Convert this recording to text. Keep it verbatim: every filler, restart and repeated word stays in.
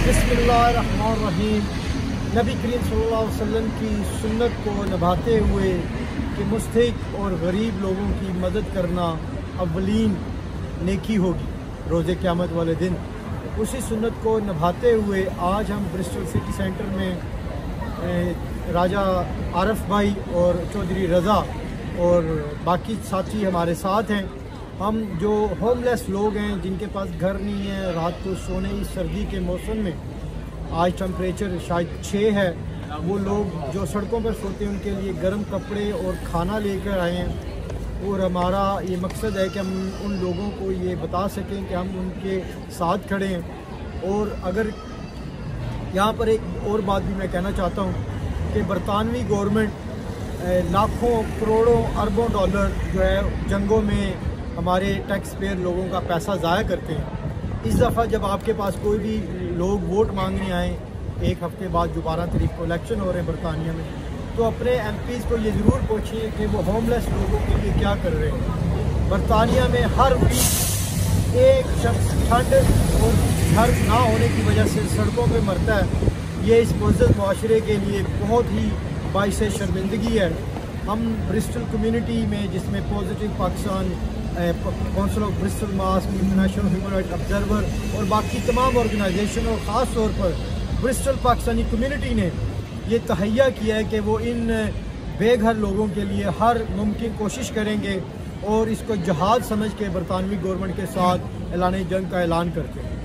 बिस्मिल्लाहिर्रहमानिर्रहीम। नबी करीम सल्लल्लाहु अलैहि वसल्लम की सुन्नत को निभाते हुए कि मुस्तहिक और गरीब लोगों की मदद करना अव्वलीन नेकी होगी रोज़े क़यामत वाले दिन, उसी सुन्नत को निभाते हुए आज हम ब्रिस्टल सिटी सेंटर में राजा आरिफ भाई और चौधरी रज़ा और बाकी साथी हमारे साथ हैं। हम जो होमलेस लोग हैं, जिनके पास घर नहीं है, रात को सोने इस सर्दी के मौसम में, आज टेम्परेचर शायद छः है, वो लोग जो सड़कों पर सोते हैं उनके लिए गर्म कपड़े और खाना लेकर आए हैं। और हमारा ये मकसद है कि हम उन लोगों को ये बता सकें कि हम उनके साथ खड़े हैं। और अगर यहाँ पर एक और बात भी मैं कहना चाहता हूँ कि बरतानवी गवर्नमेंट लाखों करोड़ों अरबों डॉलर जो है जंगों में हमारे टैक्स पेयर लोगों का पैसा ज़ाया करते हैं। इस दफ़ा जब आपके पास कोई भी लोग वोट मांगने आए, एक हफ़्ते बाद जो बारह तारीख को इलेक्शन हो रहे हैं बरतानिया में, तो अपने एम पीज़ को ये ज़रूर पूछिए कि वो होमलेस लोगों के लिए क्या कर रहे हैं। बरतानिया में हर वीक एक शख्स ठंड और घर ना होने की वजह से सड़कों पर मरता है। ये इस मुअज़्ज़ज़ मुआशरे के लिए बहुत ही बाइस शर्मिंदगी है। हम ब्रिस्टल कम्युनिटी में, जिसमें positive Pakistan, council of Bristol mosque, international human right observer और बाकी तमाम ऑर्गेनाइजेशन और ख़ास तौर पर ब्रिस्टल पाकिस्तानी कम्युनिटी ने ये तहैया किया है कि वो इन बेघर लोगों के लिए हर मुमकिन कोशिश करेंगे और इसको जहाद समझ के बरतानवी गवर्नमेंट के साथ ऐलान जंग का ऐलान करते हैं।